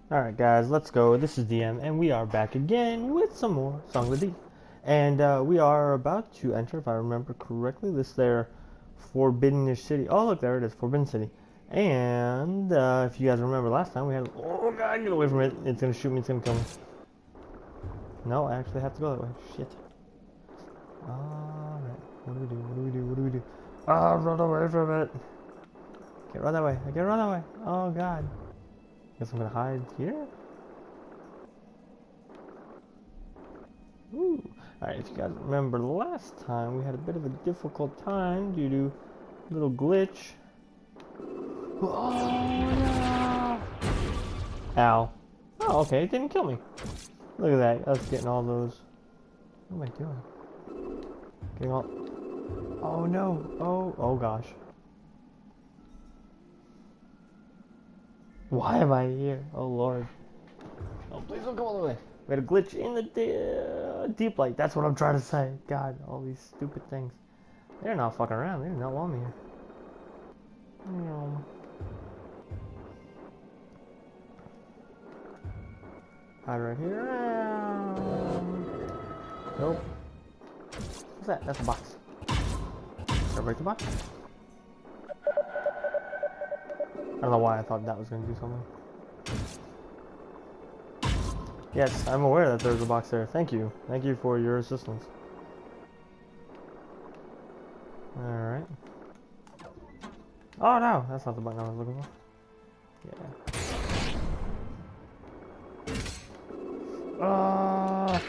Alright guys, let's go. This is DM, and we are back again with some more Song of the Deep. And we are about to enter, if I remember correctly, this there Forbidden City. Oh look, there it is, Forbidden City. And if you guys remember last time, we had... Oh god, get away from it. It's gonna shoot me, it's gonna kill me. No, I actually have to go that way. Shit. Alright, what do we do, what do we do, what do we do? Ah, run away from it. Can't run that way, I can't run that way. Oh god. Guess I'm gonna hide here. Ooh. Alright, if you guys remember last time, we had a bit of a difficult time due to a little glitch. Oh, no. Ow. Oh, okay, it didn't kill me. Look at that, us getting all those. What am I doing? Getting all... Oh no, oh gosh. Why am I here? Oh lord. Oh, please don't come all the way. We had a glitch in the deep light. That's what I'm trying to say. God, all these stupid things. They're not fucking around. They do not want me here. Hide right here. Nope. What's that? That's a box. Should I break the box? I don't know why I thought that was going to do something. Yes, I'm aware that there's a box there. Thank you. Thank you for your assistance. Alright. Oh no! That's not the button I was looking for. Yeah.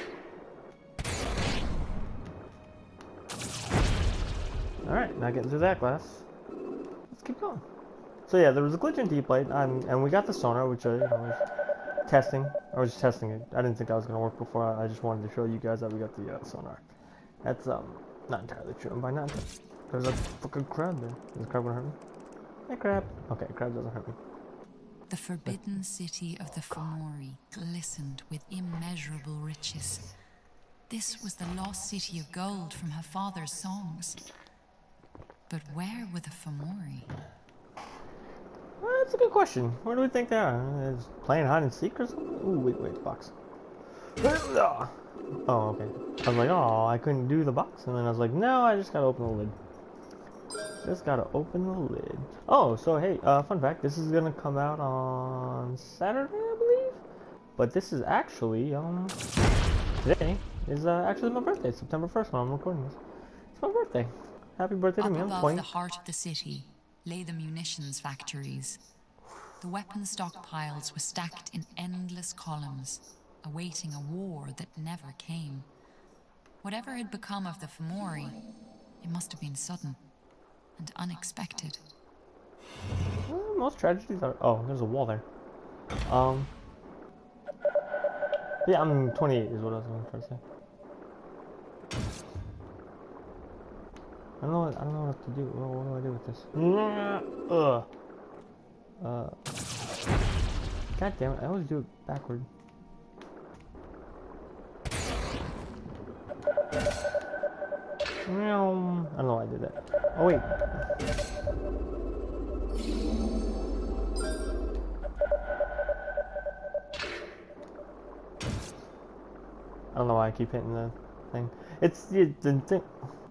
Alright, not getting through that glass. Let's keep going. So yeah, there was a glitch in deep light, and we got the sonar, which I was testing. I was just testing it. I didn't think that was gonna work before. I just wanted to show you guys that we got the sonar. That's not entirely true. And by not, there's a fucking crab there. Is the crab gonna hurt me? Hey crab. Okay, crab doesn't hurt me. The forbidden city of the Fomori glistened with immeasurable riches. This was the lost city of gold from her father's songs. But where were the Fomori? Well, that's a good question. Where do we think they are? Is playing hide and seek or something? Ooh, wait, box. Oh, okay. I was like, oh, I couldn't do the box, and then I was like, no, I just gotta open the lid. Just gotta open the lid. Oh, so hey, fun fact, this is gonna come out on Saturday, I believe? But this is actually, today is actually my birthday, September 1st when I'm recording this. It's my birthday. Happy birthday to me, I'm 20. Above the heart of the city lay the munitions factories. The weapon stockpiles were stacked in endless columns, awaiting a war that never came. Whatever had become of the Fomori, it must have been sudden and unexpected. Well, most tragedies are... Oh, there's a wall there. Yeah, I'm 28 is what I was trying to say. I don't know what to do. What do I do with this? God damn it! I always do it backward. I don't know why I did that. Oh wait. I don't know why I keep hitting the thing. It's the thing.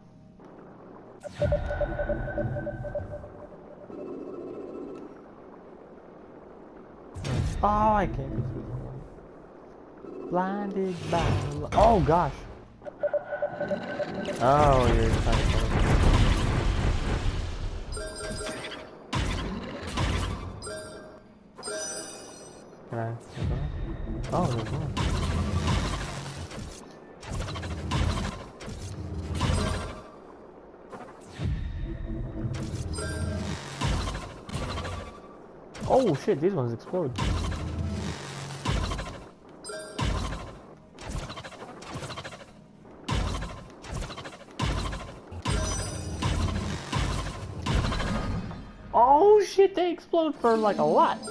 Oh, I can't be through. Blinded by... Oh, gosh. Oh, you're trying to kill me. Can I... Oh, there's one. Oh, shit, these ones explode. Oh shit, they explode for like a lot.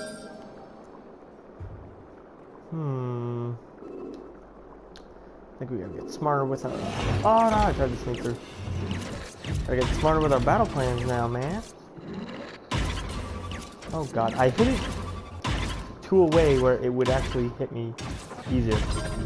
I think we gotta get smarter with our... Oh no, I tried to sneak through. Gotta get smarter with our battle plans now, man. Oh god, I hit it to a way where it would actually hit me easier.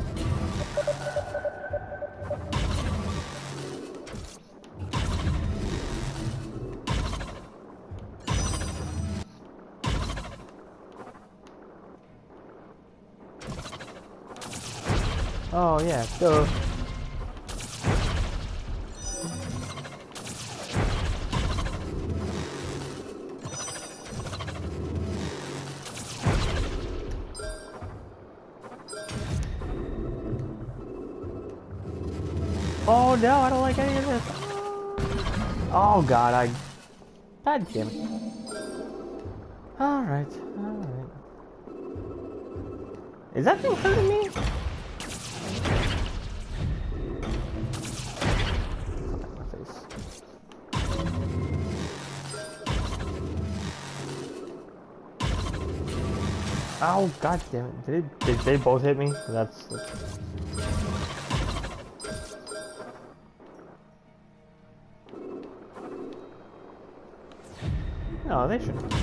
Oh yeah, so oh no, I don't like any of this. Oh god, god damn it. Alright, alright. Is that thing hurting me? My face. Oh god damn it. Did they both hit me? That's no, they shouldn't.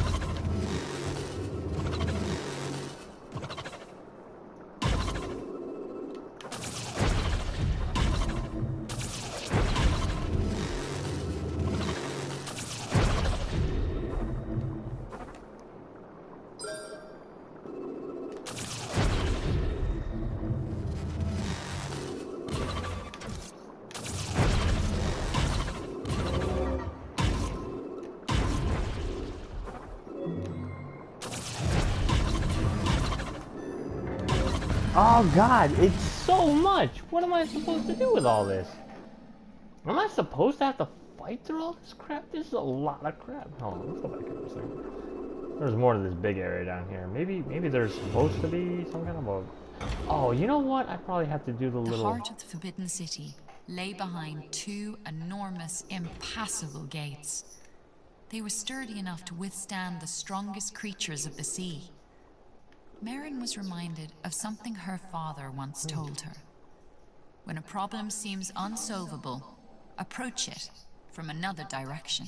Oh god, it's so much! What am I supposed to do with all this? Am I supposed to have to fight through all this crap? This is a lot of crap. Hold on, let's go back here for a second. There's more to this big area down here. Maybe there's supposed to be some kind of a... Oh, you know what? I probably have to do the little... The heart of the Forbidden City lay behind two enormous, impassable gates. They were sturdy enough to withstand the strongest creatures of the sea. Merrin was reminded of something her father once told her. When a problem seems unsolvable, approach it from another direction.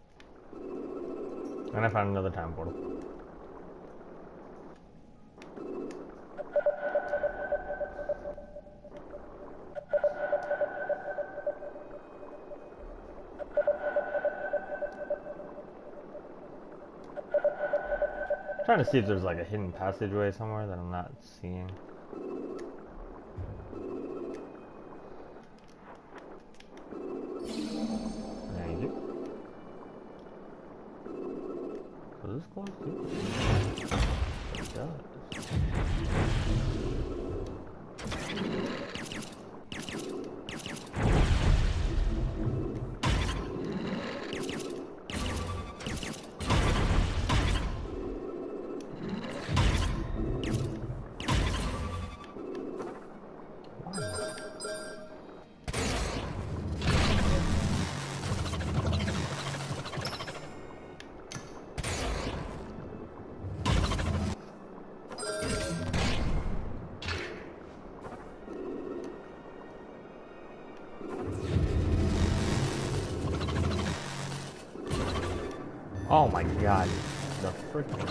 And I found another time portal. Trying to see if there's like a hidden passageway somewhere that I'm not seeing. Thank you. Does this close too? It does. Oh my god, the freaking...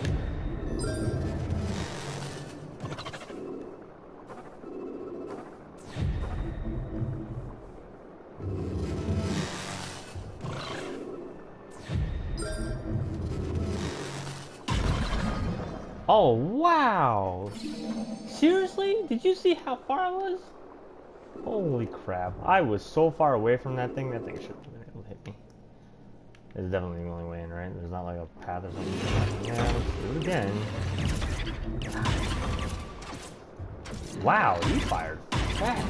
Oh wow! Seriously? Did you see how far I was? Holy crap, I was so far away from that thing should have been able to hit me. It's definitely the only way in, right? There's not like a path or something. Yeah, let's do it again. Wow, he fired fast.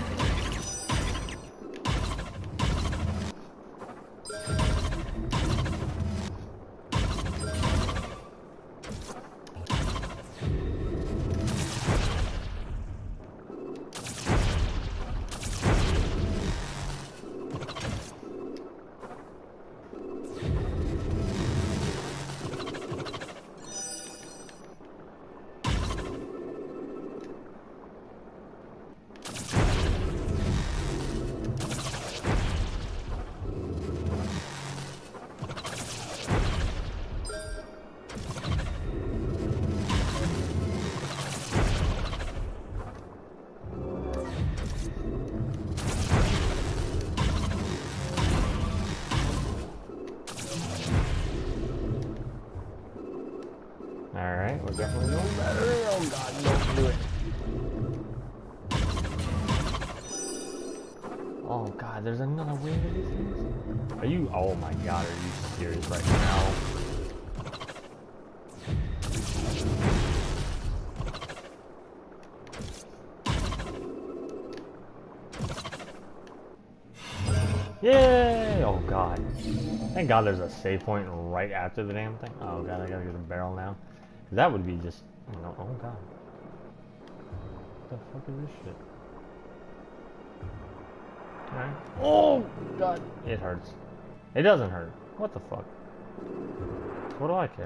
I definitely know better. Oh god, don't do it. Oh god, there's another way to these things? Are you, oh my god, are you serious right now? Yay! Oh god. Thank god there's a save point right after the damn thing. Oh god, I gotta get a barrel now. That would be just, you know, oh god. What the fuck is this shit? Alright. Oh god. It hurts. It doesn't hurt. What the fuck? What do I care?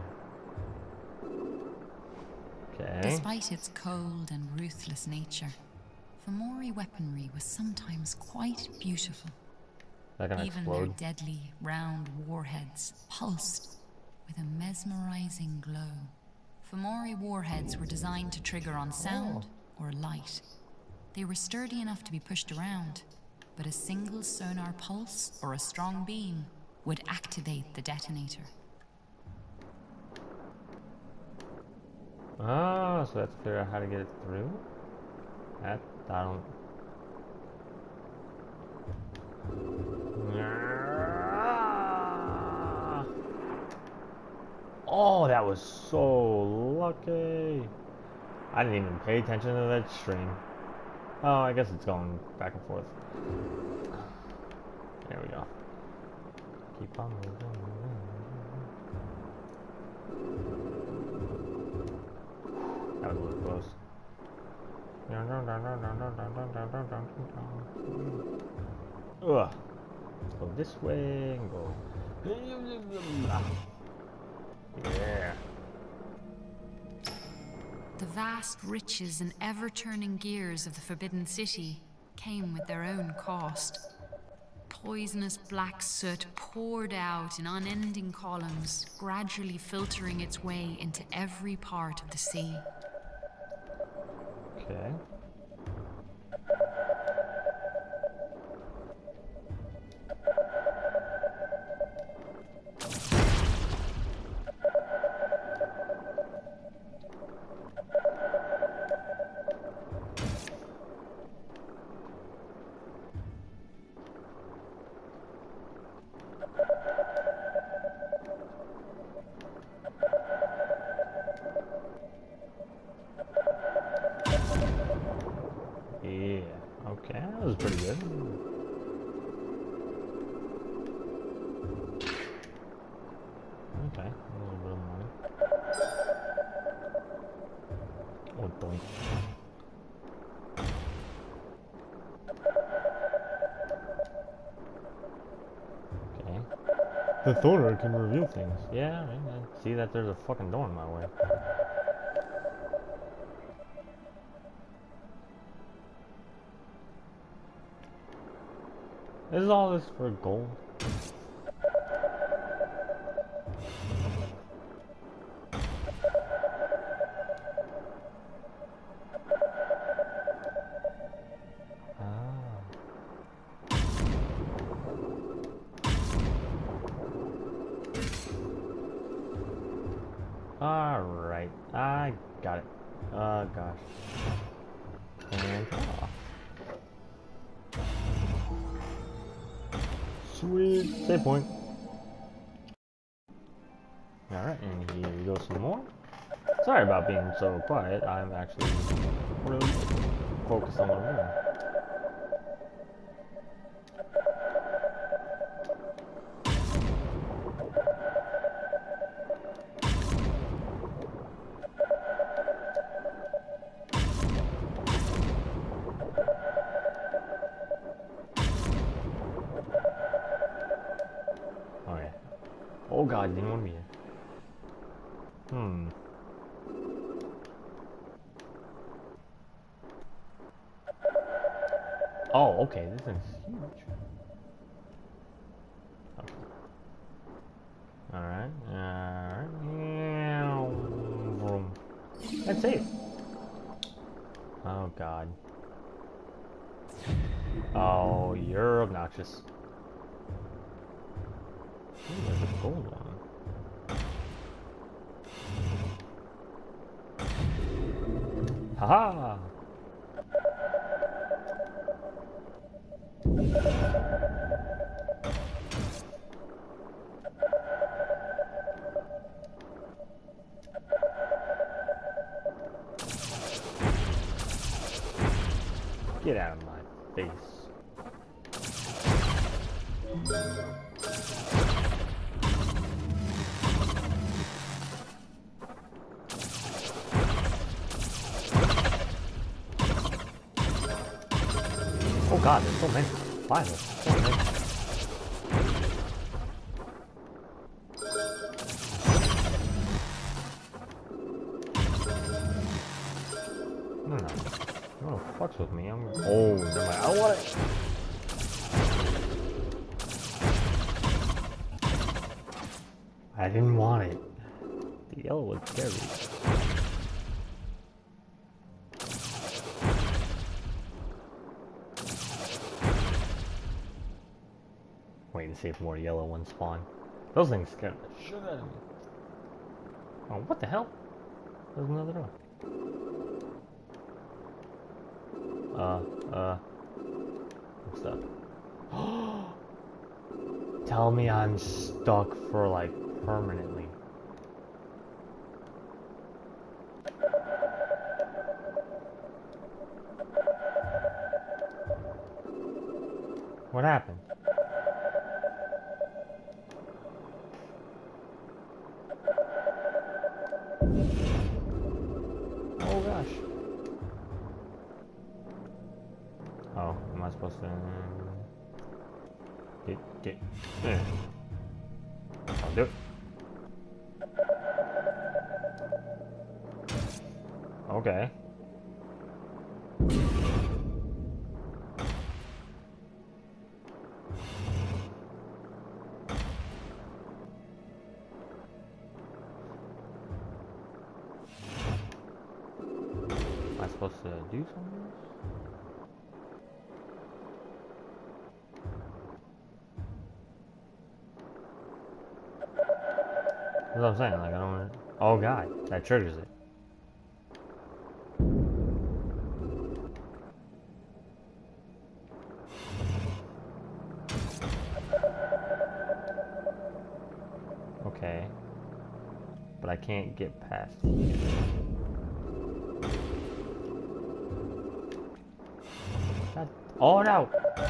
Okay. Despite its cold and ruthless nature, Fomori weaponry was sometimes quite beautiful. That gonna Even explode. their deadly, round warheads pulsed with a mesmerizing glow. Fomori warheads were designed to trigger on sound or light. They were sturdy enough to be pushed around, but a single sonar pulse or a strong beam would activate the detonator. Oh, so that's to figure out how to get it through? That, I don't... Oh, that was so lucky. I didn't even pay attention to that string. Oh, I guess it's going back and forth. There we go. Keep on moving. That was a little close. Ugh. Let's go this way and go. Yeah. The vast riches and ever-turning gears of the Forbidden City came with their own cost. Poisonous black soot poured out in unending columns, gradually filtering its way into every part of the sea. Okay. Yeah, okay, that was pretty good. Okay, a little bit of money. Oh, doink. Okay. The Thorner can reveal things. Yeah, I see that there's a fucking door in my way. Is all this for gold? Alright, I got it. Oh gosh. And sweet save point. Alright, and here we go some more. Sorry about being so quiet. I'm actually really focused on what I'm doing. Oh god, didn't want me here. Oh, okay, this thing's huge. Okay. Alright, alright. That's safe. Oh god. Oh, you're obnoxious. Ooh, there's a gold one. Okay. There's a gold one. Let's see. Oh, okay, this thing's huge. Okay. Alright, alright. Oh god. Oh, you're obnoxious. Ooh, there's a gold one. Ooh, there's a gold one. Ooh, there's a gold one. Let's see. Oh, okay, this thing's huge. Okay. Alright, alright. Oh god. Oh, you're obnoxious. Haha! Get out of my face. Oh god, there's so many. Why there's so many? No, fucks with me. Oh, never mind. I don't want it. I didn't want it. The yellow was scary. Wait to see if more yellow ones spawn. Those things scared the shit out of me. Oh, what the hell? There's another door. What's that? Tell me I'm stuck for like permanently. What happened? Oh gosh. Oh, am I supposed to get there? I'll do it. Okay. Am I supposed to do something? That's what I'm saying, like I don't want to... Oh god, that triggers it. Okay. But I can't get past it. Oh no!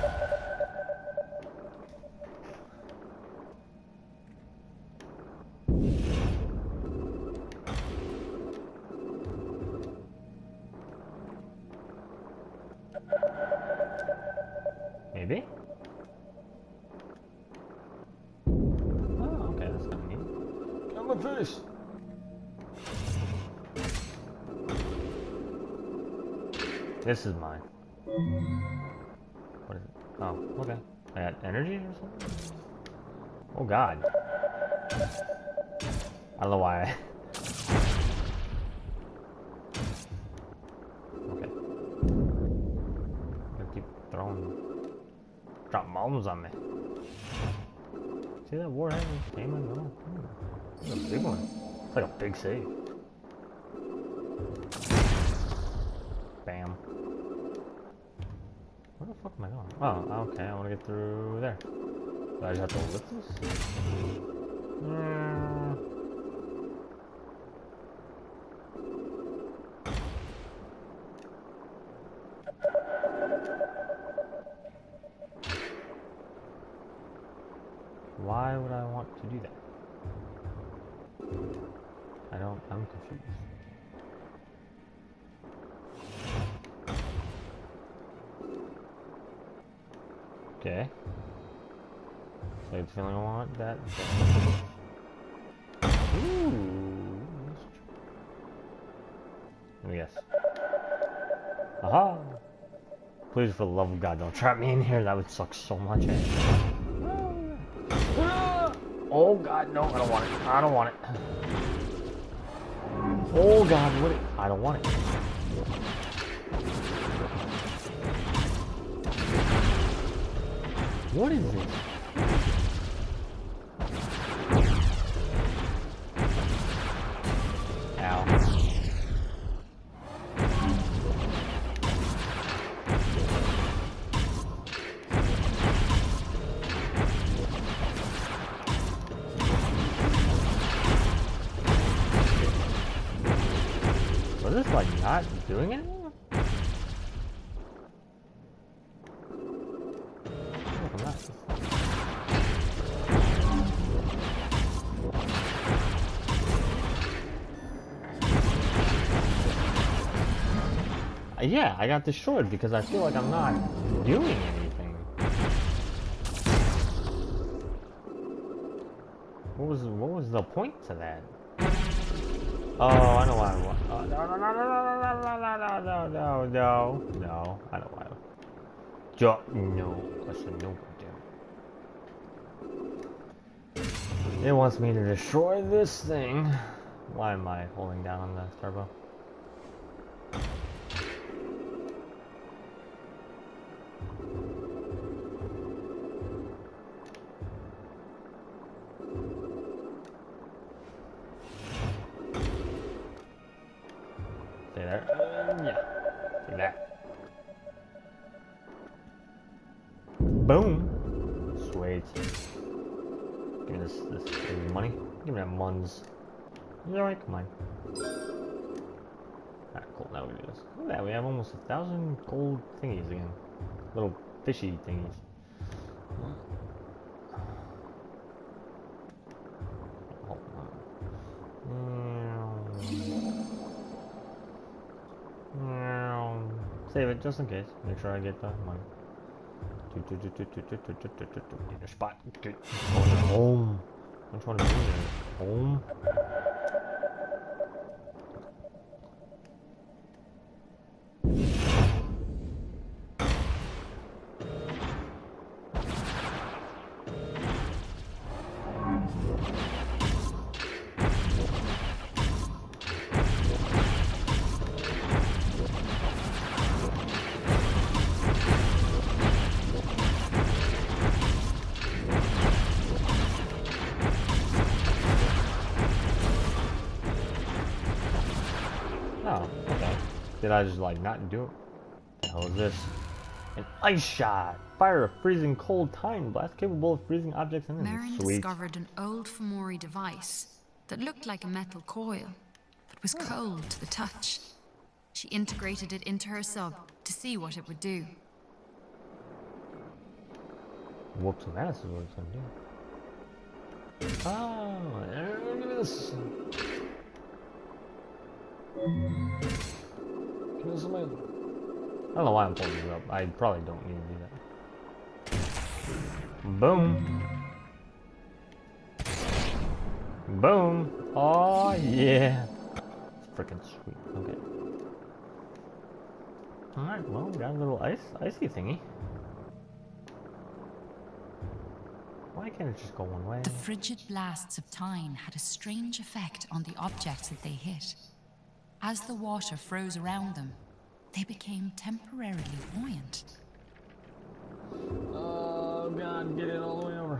Maybe? Oh, okay, that's kind of neat. Get on my face! This is mine. What is it? Oh, okay. I got energy or something? Oh god. I don't know why I... Okay. I keep throwing... Drop bombs on me. See that warhead just came and go? It's a big one. It's like a big save. Bam. Where the fuck am I going? Oh, okay, I want to get through there. Do I just have to lift this? Why would I want to do that? I'm confused. Okay. So I definitely want that. Ooh. Let me guess. Aha! Please, for the love of God, don't trap me in here. That would suck so much. Oh God, no! I don't want it. I don't want it. Oh God, what? I don't want it. What is this? Ow. just like not doing anything? Look, I'm not. Yeah, I got destroyed because I feel like I'm not doing anything. What was the point to that? Oh, I know why. Oh, no, no, no, no, no, no, no, no, no, no. I know why. No, question, no, damn. It wants me to destroy this thing. Why am I holding down on the turbo? Stay there. Yeah. Take that. Boom. Sweet. Give me this money. Give me that muns. Alright, come on. Alright, cool. Now we do this. Look at that. We have almost 1,000 gold thingies again. Little fishy thingies. Hold on. Save it just in case. Make sure I get the money. Get your spot. Good. Home. Which one is it? Home. Oh, okay. Did I just like not do it? What the hell is this? An ice shot! Fire a freezing cold time blast capable of freezing objects in Merrin Sweet. discovered an old Fomori device that looked like a metal coil, but was cold to the touch. She integrated it into her sub to see what it would do. Whoops, and that is what it's gonna do. Oh, look at this. Give me some. I don't know why I'm pulling it up. I probably don't need to do that. Boom. Boom. Oh yeah. It's freaking sweet. Okay. Alright, well, we got a little icy thingy. Why can't it just go one way? The frigid blasts of time had a strange effect on the objects that they hit. As the water froze around them, they became temporarily buoyant. Oh god, get it all the way over.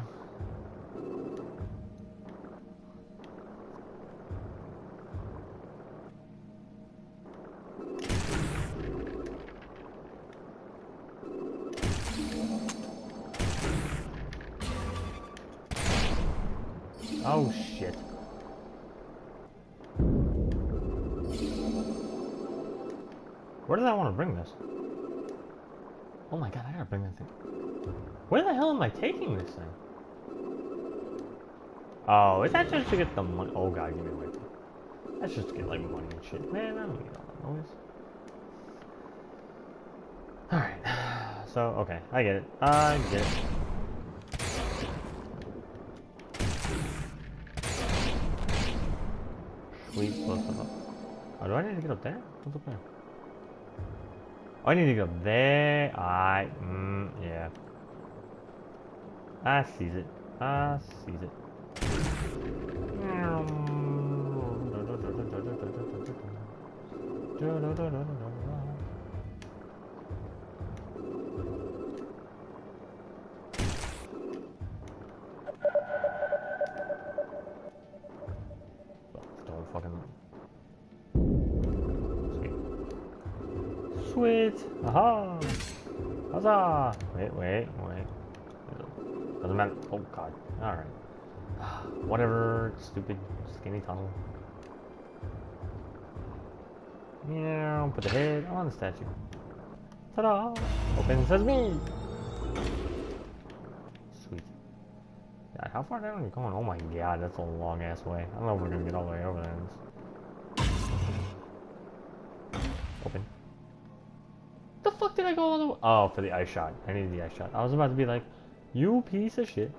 Oh shit. Where did I want to bring this? Oh my god, I gotta bring that thing. Where the hell am I taking this thing? Oh, is that just to get the money? Oh god, give me away. That's just to get like money and shit. Man, I don't need all that noise. Alright. So, okay, I get it. I get it. Sweet, close up. Oh, do I need to get up there? What's up there? Oh, I need to get up there. Yeah. I sees it. I sees it. Don't fucking. Sweet. Aha. Huzzah. Wait. Doesn't matter. Oh god. Alright. Whatever. Stupid skinny tunnel. Yeah, put the head on the statue. Ta-da! Open sesame! Sweet. God, how far down are we going? Oh my god, that's a long ass way. I don't know if we're gonna get all the way over there. Open. The fuck did I go all the way? Oh, for the ice shot. I needed the ice shot. I was about to be like, you piece of shit.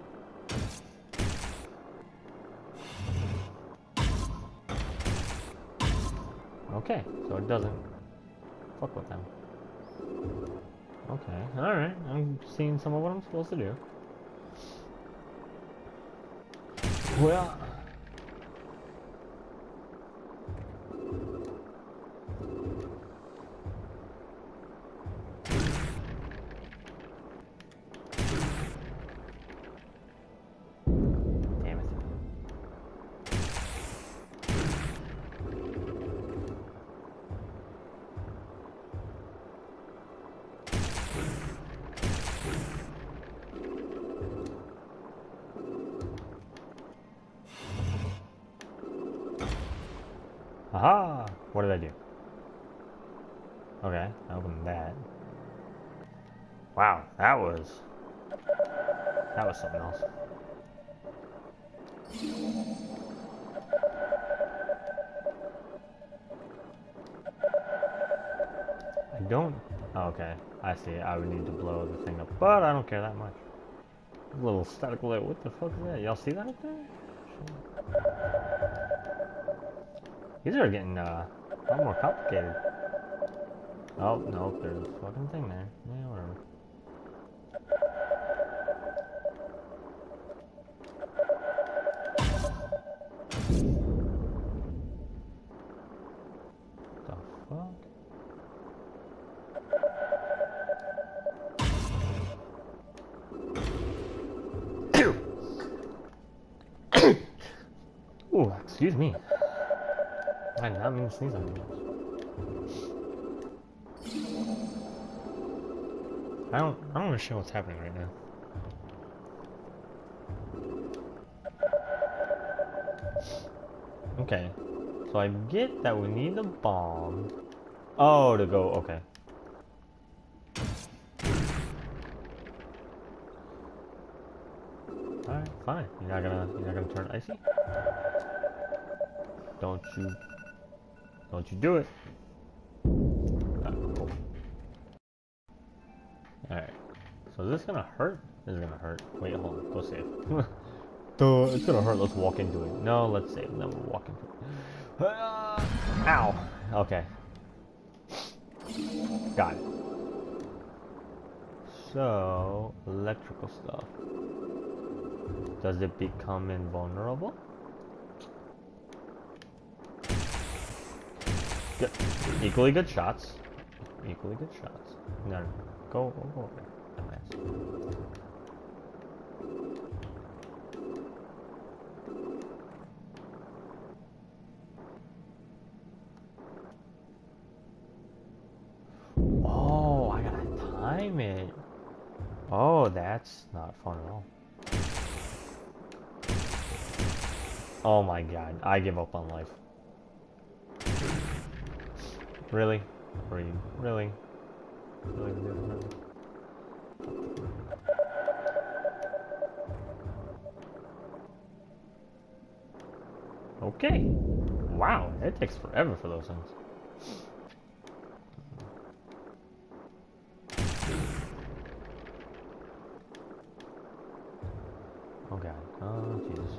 Okay, so it doesn't fuck with them. Okay, alright. I'm seeing some of what I'm supposed to do. Well... Damn it. Aha! What did I do? Okay, I opened that. Wow, that was something else. I don't... Oh, okay, I see. I would need to blow the thing up, but I don't care that much. A little static alert. What the fuck is that? Y'all see that up there? These are getting a lot more complicated. Oh, no, there's a fucking thing there. Yeah, whatever. Ooh, excuse me. I did not mean to sneeze on you. I don't understand what's happening right now. Okay. So I get that we need the bomb. Oh, to go, okay. Alright, fine. You're not gonna turn icy? Don't you do it. Cool. Alright. So is this gonna hurt? This is gonna hurt. Wait, hold on. Go save. Duh, it's gonna hurt. Let's walk into it. No, let's save. Then we'll walk into it. Ow! Okay. Got it. So, electrical stuff. Does it become invulnerable? Good. Equally good shots. Equally good shots. No, go over there. Dumbass. Oh, I gotta time it. Oh, that's not fun at all. Oh my god, I give up on life. Really? Really? Really? Really? Okay. Wow, it takes forever for those things. Oh god. Oh Jesus.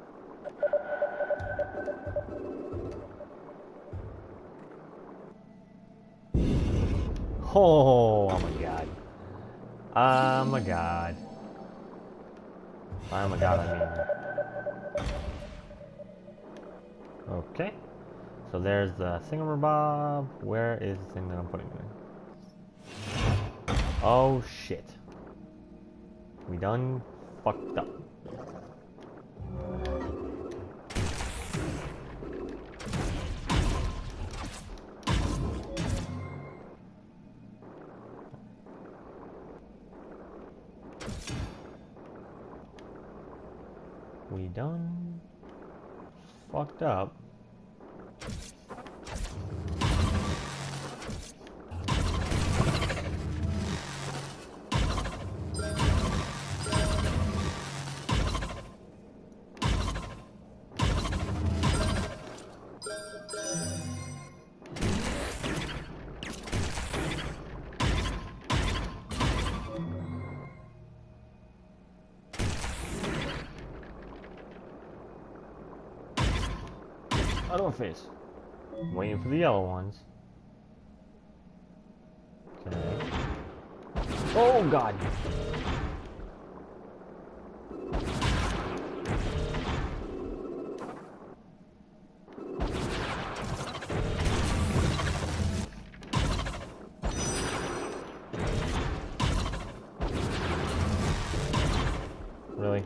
Oh my god. Oh my god. Oh my god, I mean. Okay. So there's the thingamabob. Where is the thing that I'm putting in? Oh shit. We done fucked up. We done fucked up. Out of my face. I'm waiting for the yellow ones. Okay. Oh god! Really?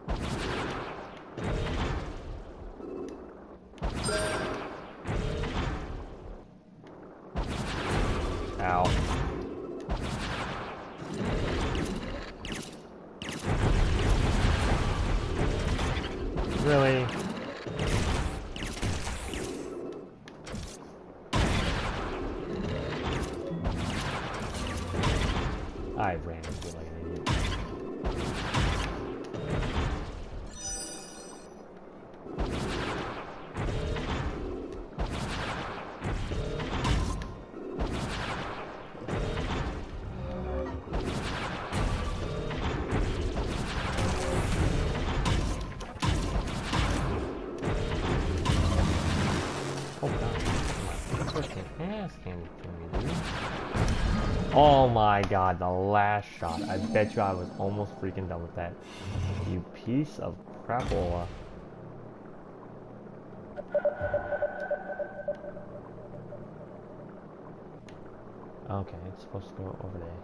Ow. Really? I ran into it like an idiot. Oh god. Freaking ass handed to me, dude. Oh my god, the last shot. I bet you I was almost freaking done with that. You piece of crapola. Okay, it's supposed to go over there.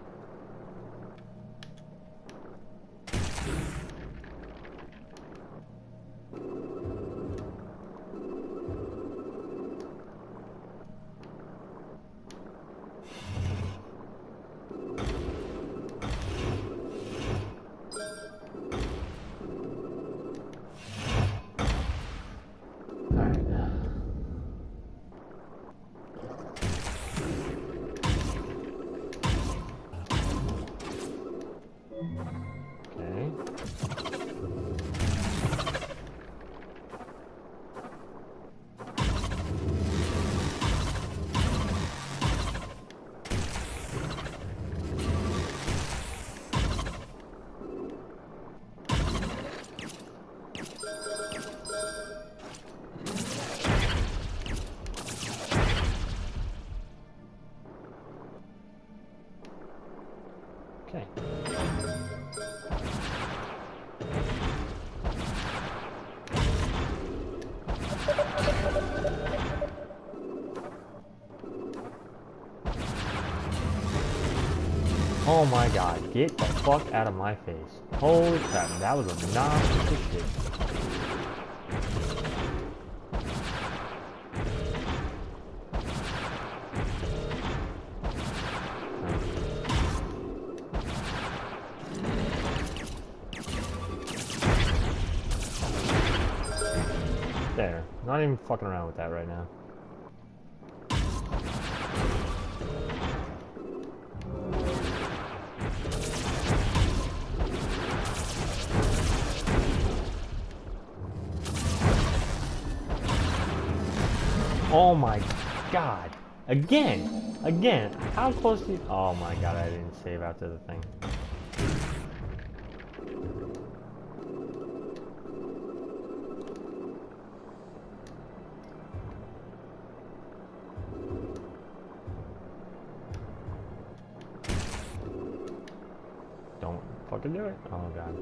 Okay. Oh my god, get the fuck out of my face. Holy crap, that was a obnoxious shit. There, not even fucking around with that right now. Oh my god. Again. Again. How close do you... Oh my god, I didn't save after the thing. Don't fucking do it. Oh god.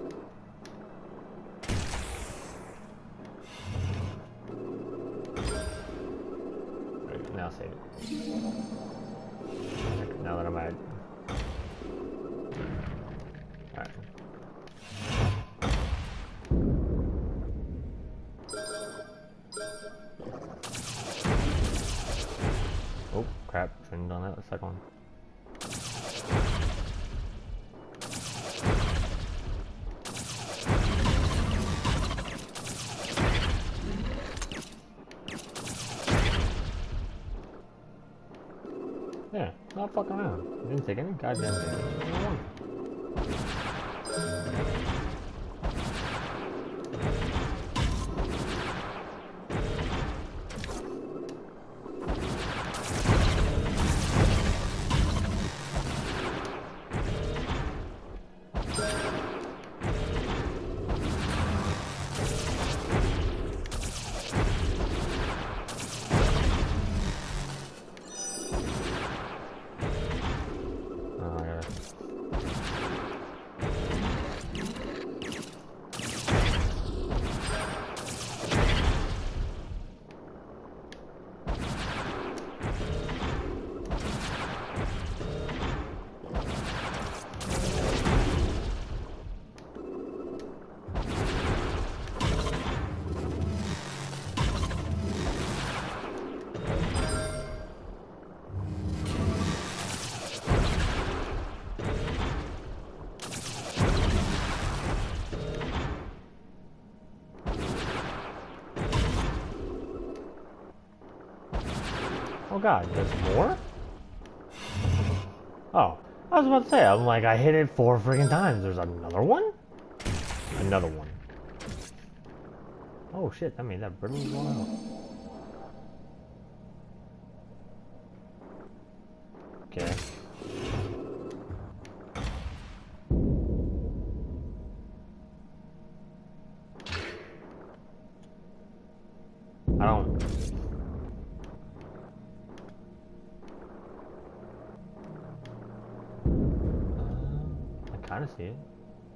Now save it. Now that I'm at... Alright. Oh, crap. Shouldn't have done that the second one. Yeah, not fucking around. Didn't take any goddamn damage. Oh god, there's more? Oh, I was about to say, I'm like, I hit it 4 freaking times. There's another one? Another one. Oh shit, that made that brittle as well. Okay. I don't... I kind of see it.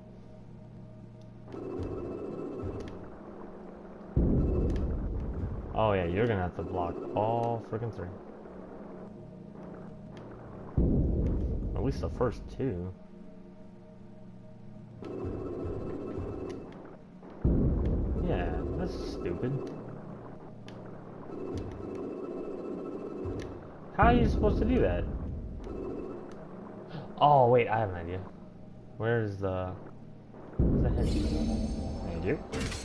Oh yeah, you're gonna have to block all freaking 3. At least the first 2. Yeah, that's stupid. How are you supposed to do that? Oh wait, I have an idea. Where's the head? Thank you.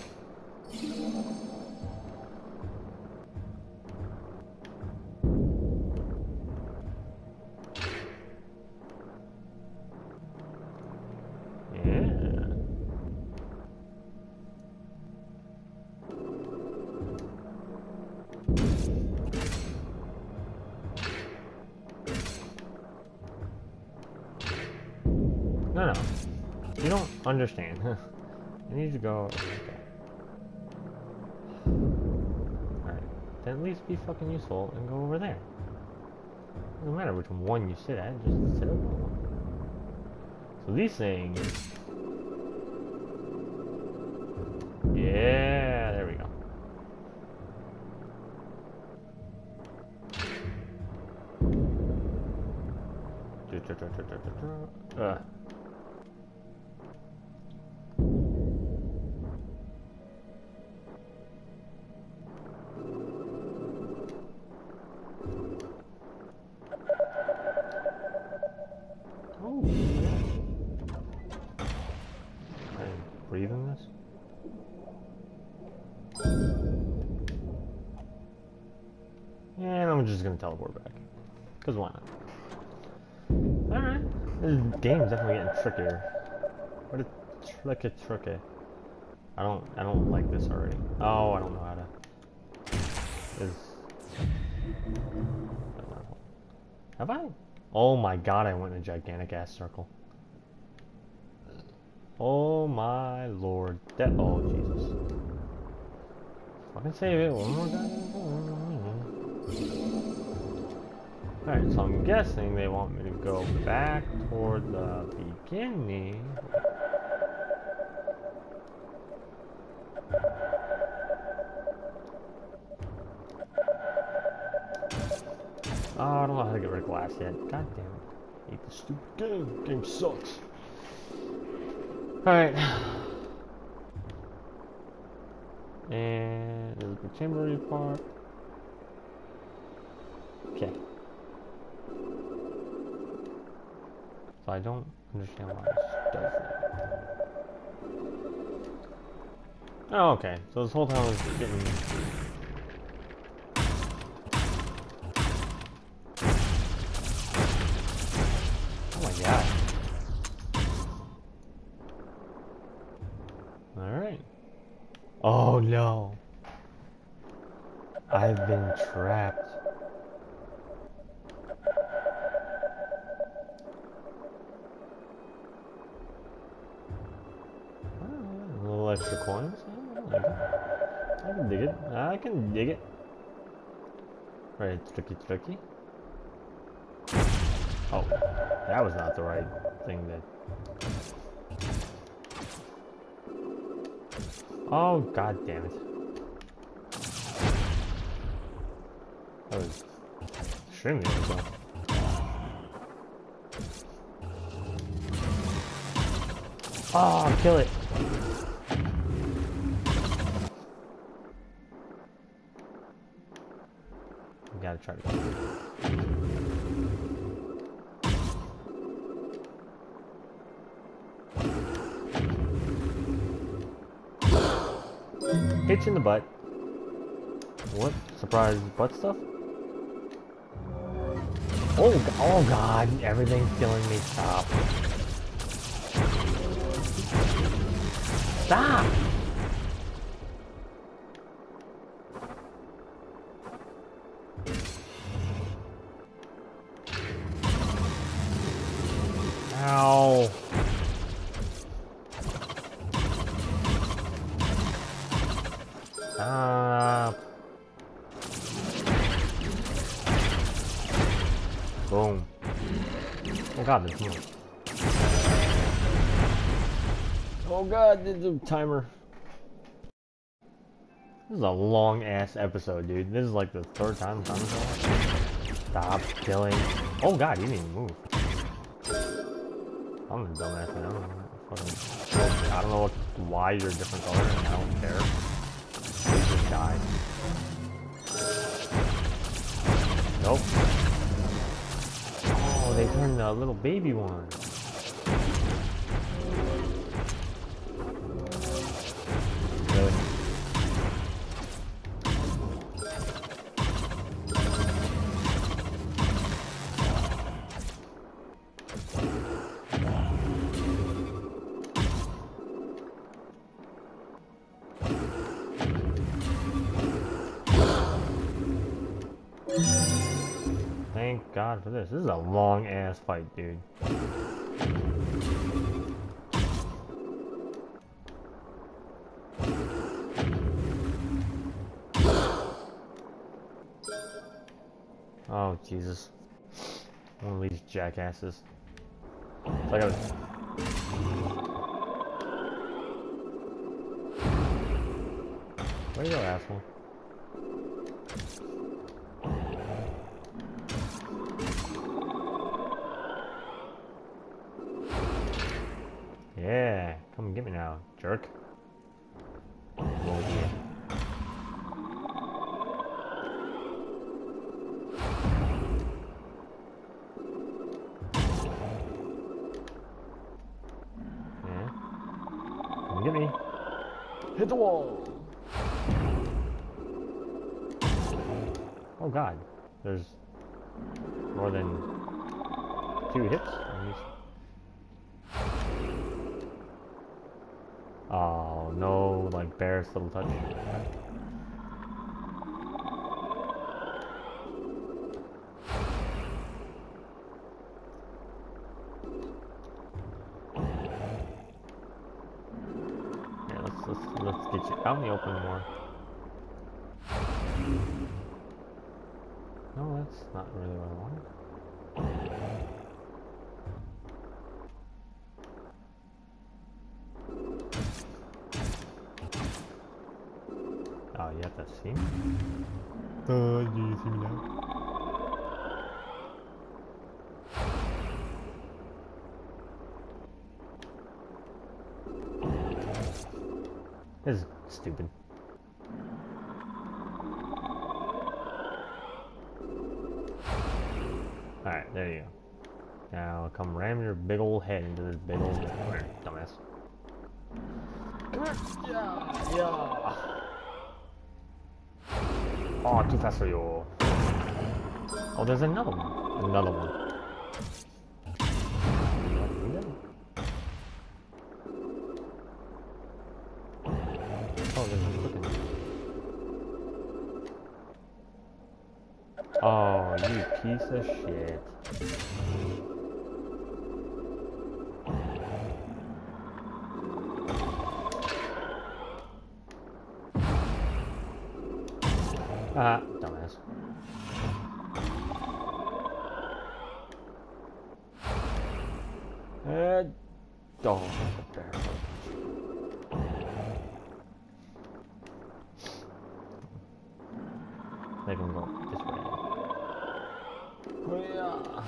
No, no. You don't understand. I need to go... Okay. Alright. Then at least be fucking useful and go over there. Doesn't matter which one you sit at, just sit at one. So these things... Yeah, there we go. Oh, I breathe in this. And I'm just gonna teleport back. Cause why not? Alright. This game's definitely getting trickier. What a tricky. I don't like this already. Oh, I don't know how to. Have I? Oh my god, I went in a gigantic ass circle. Oh my lord. Oh Jesus. Fucking save it one more time. Alright, so I'm guessing they want me to go back toward the beginning. Oh, I don't know how to get rid of glass yet. God damn it. I hate this stupid game. Game sucks. Alright. And there's the chambery part. Okay. So I don't understand why this does that. Oh, okay. So this whole time I was getting... Yeah. Alright. Oh no. I've been trapped. A little extra coins. I can dig it. I can dig it. Right, tricky. Oh, that was not the right thing that... Oh, god damn it. That was extremely difficult. Oh, kill it. We gotta try to kill it. Hitch in the butt. What? Surprise butt stuff? Oh god, everything's killing me. Stop. Stop! Ow. Stop. Boom. Oh god, there's more. Oh god, there's a timer. This is a long ass episode, dude. This is like the third time I'm trying to stop killing. Oh god, you didn't even move. I'm a dumbass now. I don't know why you're a different color, and I don't care. Please just die. Nope. Oh, they turned the little baby one. Really? Thank God for this. This is a long ass fight, dude. Oh Jesus. One of these jackasses. So I gotta... Where you go, asshole? Yeah, come and get me now, jerk. Oh yeah. Yeah. Come and get me. Hit the wall. Oh god, there's more than 2 hits. Oh no, like Barrett's little touch. Yeah, let's get you out in the open more. No, that's not really what I wanted. Oh, you have to see me? Do you see me now? This is stupid. Alright, there you go. Now come ram your big old head into this big old... Come here, dumbass. Come here! Yeah, yeah! Oh, too fast for you. Oh, there's another one. Another one. Oh, there's a cooking. Oh, you piece of shit. Ah, dumbass. Oh, bear. Make him go this way. Oh, yeah.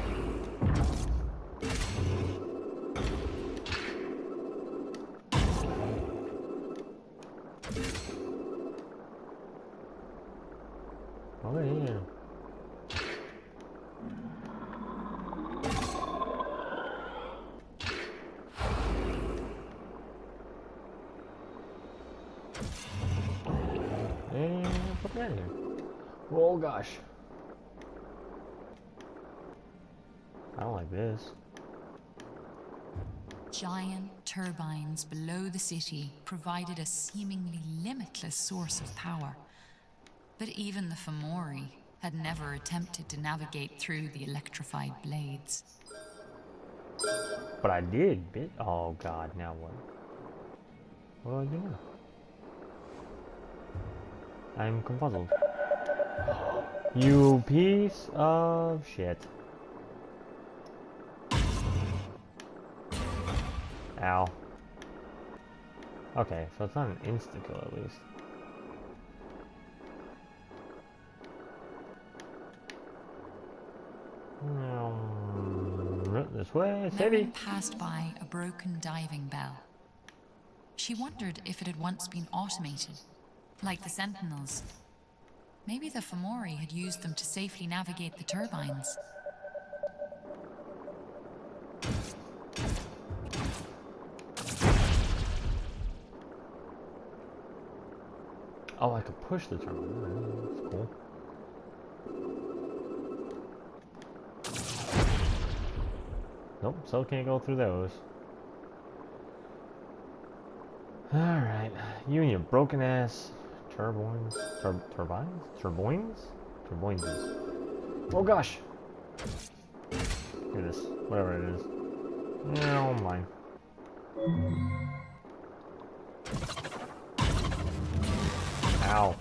Oh, yeah. And put that in here. Oh gosh. I don't like this. Giant turbines below the city provided a seemingly limitless source of power. But even the Fomori had never attempted to navigate through the electrified blades. But I did, bitch. Oh god, now what? What do I do now? I'm confuzzled. You piece of shit. Ow. Okay, so it's not an insta-kill at least. This way, Merrin passed by a broken diving bell. She wondered if it had once been automated, like the Sentinels. Maybe the Fomori had used them to safely navigate the turbines. Oh, I could push the turbine. That's cool. Nope, still can't go through those. Alright, you and your broken ass turbines? Turbines? Turboines? Turboines. Oh gosh! Look at this, whatever it is. Yeah, I don't mind. Ow.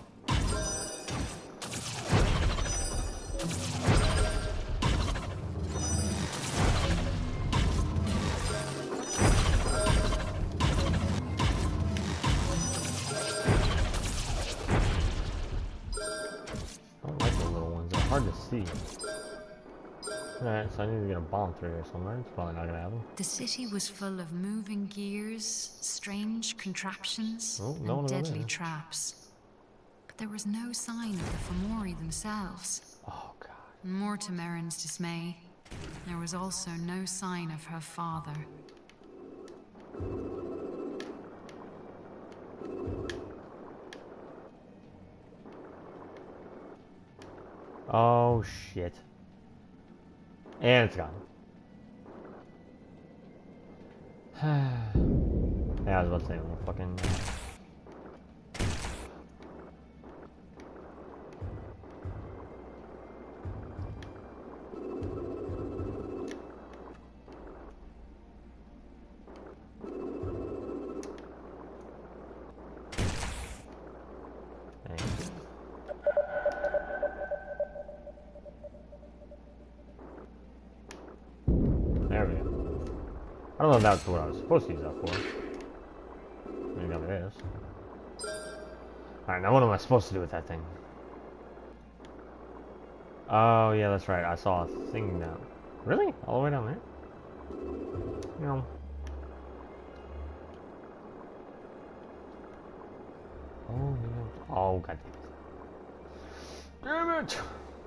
Hard to see. Alright, so I need to get a bomb through here somewhere. It's probably not gonna happen. The city was full of moving gears, strange contraptions, and deadly traps. But there was no sign of the Fomori themselves. Oh god. More to Merrin's dismay, there was also no sign of her father. Oh shit. And it's gone. Yeah, I was about to say, well, fucking... There we go. I don't know if that's what I was supposed to use that for. Maybe it is. Alright, now what am I supposed to do with that thing? Oh, yeah, that's right. I saw a thing down. Really? All the way down there? You know. Oh, yeah. Oh, god damn it.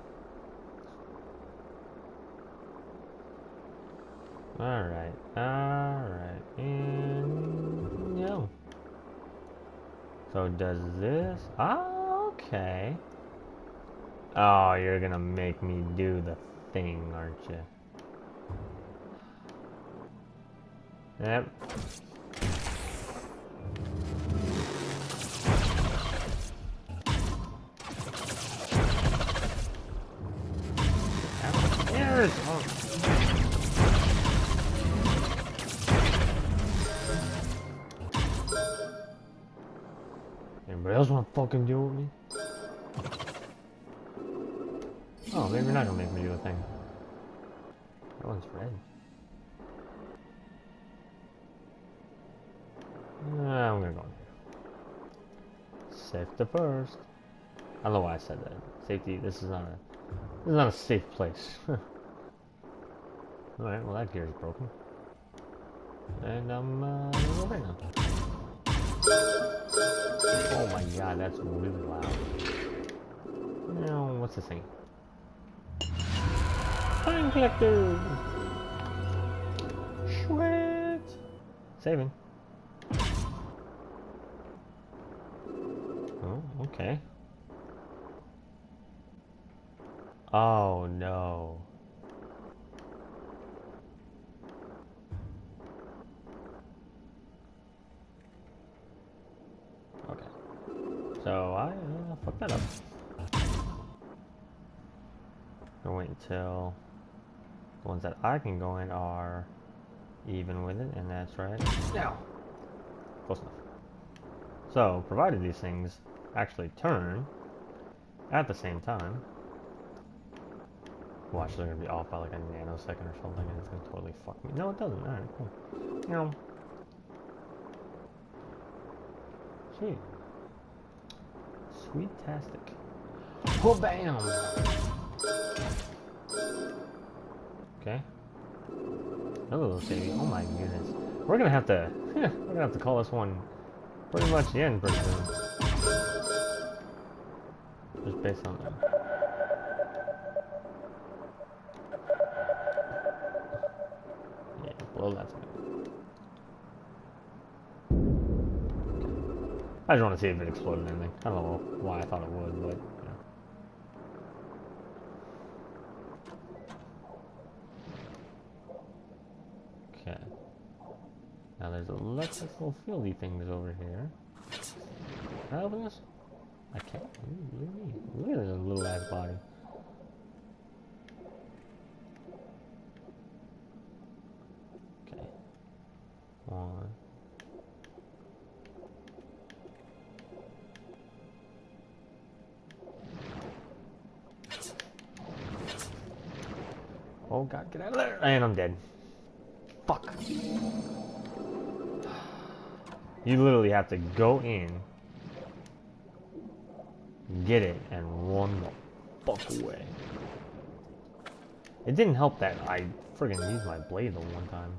Alright, and yeah. So does this? Oh, okay. Oh, you're gonna make me do the thing, aren't you? Yep. There it is. Oh. Anybody else want to fucking deal with me? Oh, maybe you're not gonna make me do a thing. That one's red. I'm gonna go in here. Safety first. I don't know why I said that. Safety. This is not a safe place. All right. Well, that gear is broken. And I'm over now. Oh my god, that's really loud. Now, what's this thing? Time collector! Sweet! Saving. Oh, okay. Oh no. fuck that up. Gonna wait until the ones that I can go in are even with it, and that's right now. Close enough. So, provided these things actually turn at the same time. Watch, they're gonna be off by like a nanosecond or something, and it's gonna totally fuck me. No, it doesn't. Alright, cool. You know. Sweet. Sweet-tastic. Oh, bam! Okay. Another little baby. Oh my goodness. We're gonna have to call this one pretty much the end pretty soon. Just based on that. Yeah, blow that thing. I just want to see if it exploded or anything. I don't know why I thought it would, but yeah. Okay. Now there's electrical fieldy things over here. Can I open this? I can't. Ooh, look at this little ass body. Okay. One. Oh god, get out of there! And I'm dead. Fuck. You literally have to go in, get it, and run the fuck away. It didn't help that I friggin' used my blade the one time.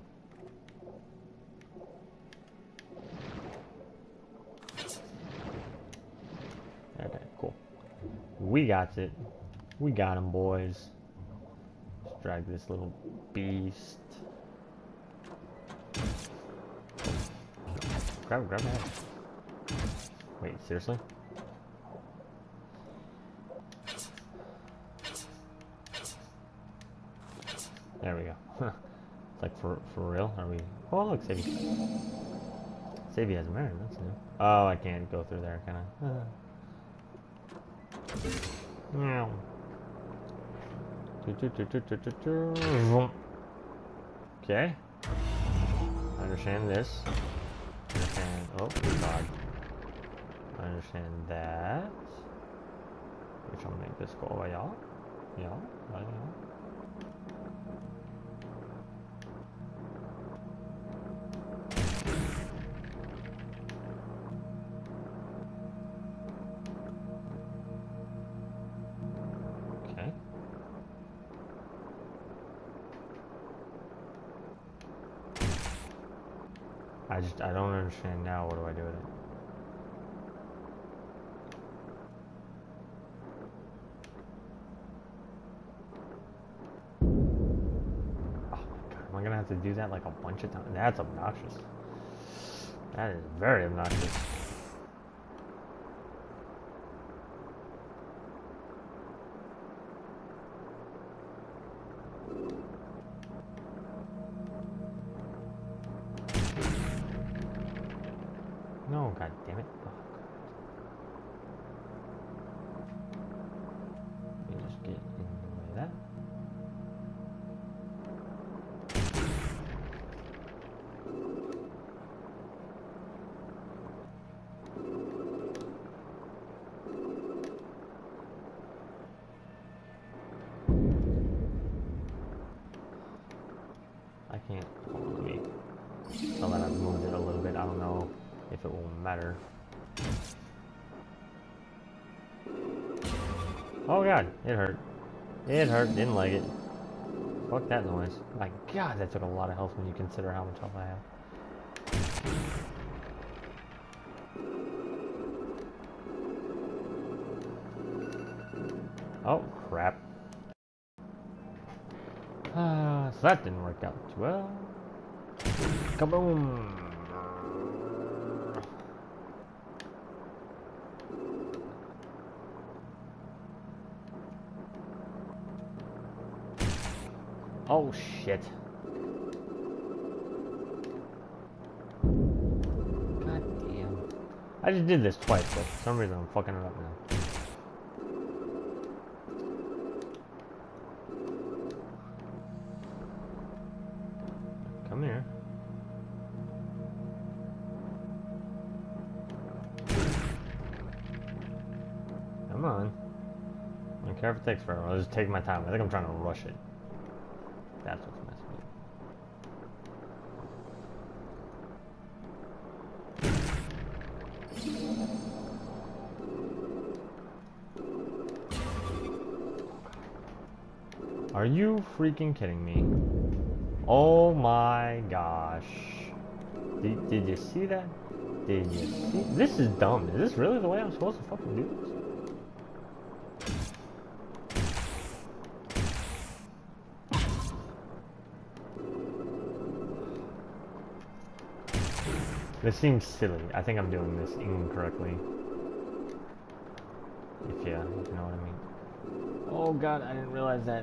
Okay, cool. We got it. We got him, boys. Let's drag this little beast. Grab my head. Wait, seriously? There we go. It's like for real? Are we? Oh look, Savvy. Savvy has a mirror. That's new. Oh, I can't go through there, can I? Meow. Okay. I understand this. Understand. Oh god. I understand that. Which I'll make this go away, y'all. Y'all. Okay. I don't understand now. What do I do with it? Oh my god, am I gonna have to do that like a bunch of times? That's obnoxious. That is very obnoxious. No, god damn it. Oh, let me just get in the way of that. I can't. Hold on, let me. Now that I've moved it a little bit, I don't know if it will matter. Oh god, it hurt. It hurt, didn't like it. Fuck that noise. My god, that took a lot of health when you consider how much health I have. Oh, crap. So that didn't work out too well. Kaboom! Oh shit. God damn. I just did this twice, but for some reason I'm fucking it up now. Come here. Come on. I don't care if it takes forever. I'll just take my time. I think I'm trying to rush it. That's what's messing me up. Are you freaking kidding me? Oh my gosh. Did you see that? Did you see? This is dumb. Is this really the way I'm supposed to fucking do this? This seems silly. I think I'm doing this incorrectly. If you know what I mean. Oh god, I didn't realize that.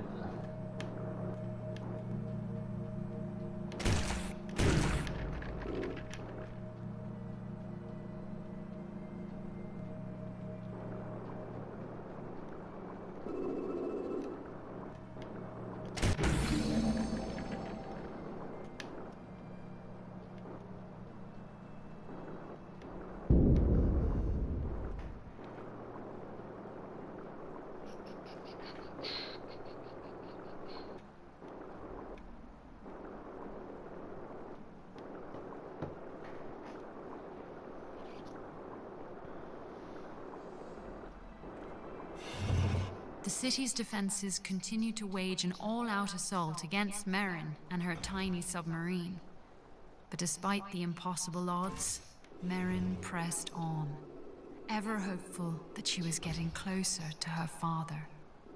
The city's defenses continued to wage an all-out assault against Merrin and her tiny submarine. But despite the impossible odds, Merrin pressed on, ever hopeful that she was getting closer to her father.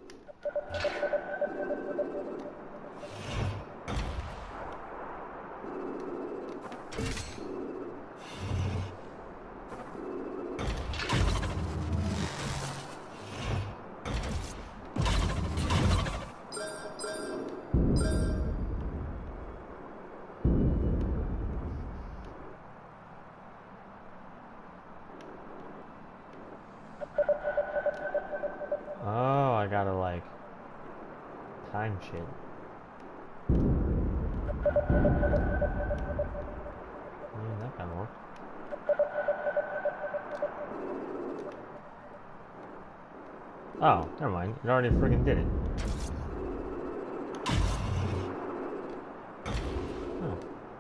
Oh, I gotta like time shit. That kind of worked. Oh, never mind. It already friggin' did it. Oh.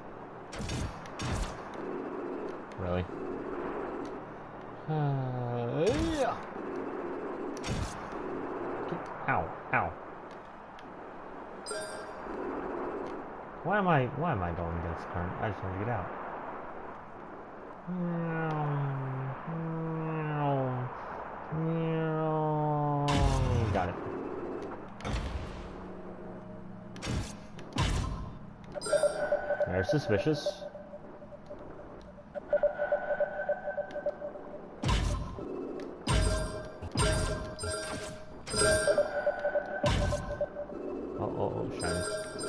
Really? Yeah. Ow, ow. Why am I going against the current? I just want to get out. Got it. They're suspicious. Oh, shiny.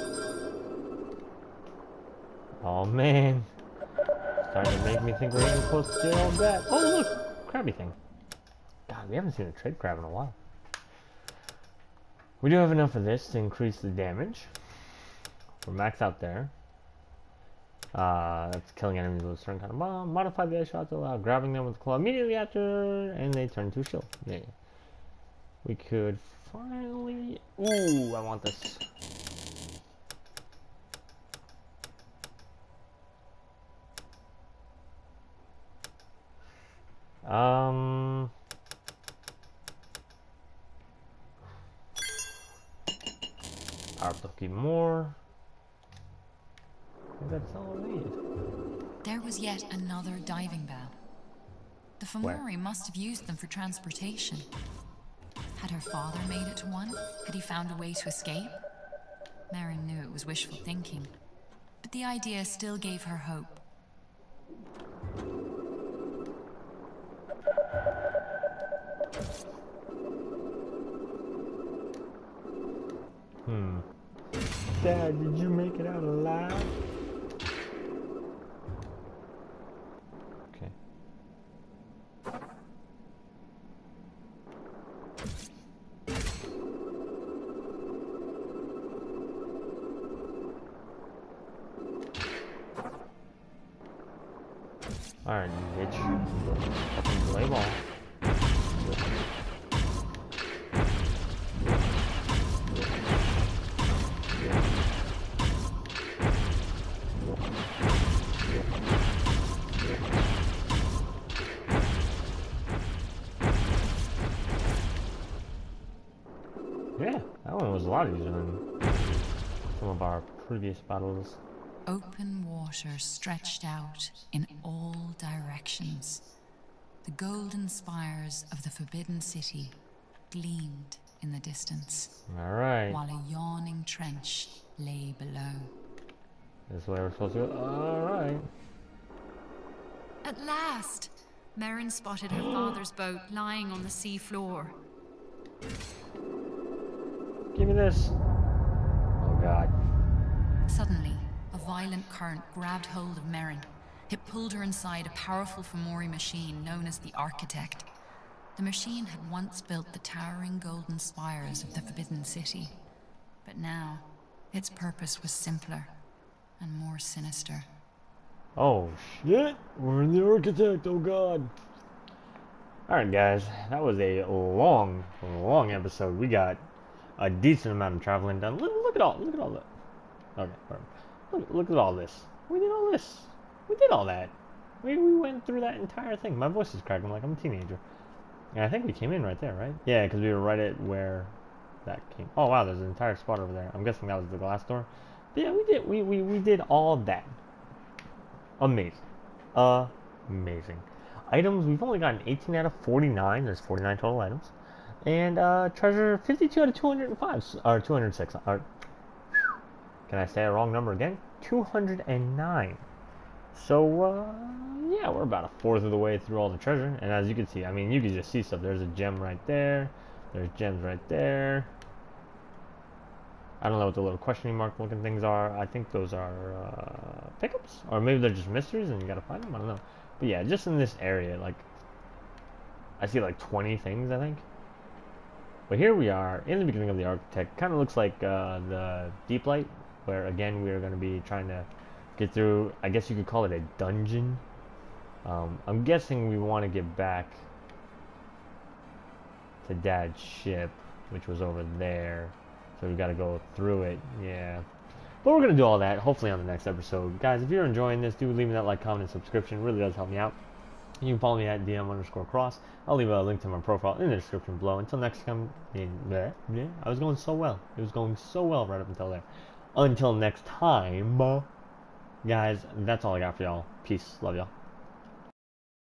Oh man. Starting to make me think we're getting close to all that. Oh look! Crabby thing. God, we haven't seen a trade crab in a while. We do have enough of this to increase the damage. We're maxed out there. That's killing enemies with a certain kind of bomb. Modify the shot to allow grabbing them with the claw immediately after, and they turn to shield. Yeah. We could finally... Ooh, I want this. Power up even more. I think that's all I need. There was yet another diving bell. The Fomori must have used them for transportation. Had her father made it to one? Had he found a way to escape? Merrin knew it was wishful thinking, but the idea still gave her hope. Dad, did you make it out alive? Okay. Alright, you bitch. Fucking play ball. Yeah, that one was a lot easier than some of our previous battles. Open water stretched out in all directions. The golden spires of the Forbidden City gleamed in the distance, Alright. while a yawning trench lay below. This is where we're supposed to go. Alright. At last, Merrin spotted her father's boat lying on the sea floor. Give me this. Oh god. Suddenly, a violent current grabbed hold of Merrin. It pulled her inside a powerful Fomori machine known as the Architect. The machine had once built the towering golden spires of the Forbidden City, but now its purpose was simpler and more sinister. Oh shit! We're in the Architect, oh god. Alright guys, that was a long episode. We got a decent amount of traveling done. Look at all that. Okay, look at all this. We did all this. We did all that. We went through that entire thing. My voice is cracking like I'm a teenager. And I think we came in right there, right? Yeah, because we were right at where that came. Oh wow, there's an entire spot over there. I'm guessing that was the glass door. But yeah, we did all that. Amazing. Amazing. Items, we've only gotten 18 out of 49. There's 49 total items. And treasure 52 out of 205. Or 206. Can I say a wrong number again? 209. So, yeah, we're about a fourth of the way through all the treasure. And as you can see, I mean, you can just see stuff. There's a gem right there. There's gems right there. I don't know what the little questioning mark looking things are. I think those are pickups. Or maybe they're just mysteries and you gotta find them. I don't know. But yeah, just in this area, like, I see like 20 things, I think. But here we are in the beginning of the Architect. Kind of looks like the Deep Light, where again we are going to be trying to get through, I guess you could call it a dungeon. I'm guessing we want to get back to Dad's ship, which was over there. So we've got to go through it, yeah. But we're going to do all that, hopefully on the next episode. Guys, if you're enjoying this, do leave me that like, comment, and subscription. It really does help me out. You can follow me at DM_cross. I'll leave a link to my profile in the description below. Until next time, I was going so well. It was going so well right up until there. Until next time, guys, that's all I got for y'all. Peace. Love y'all.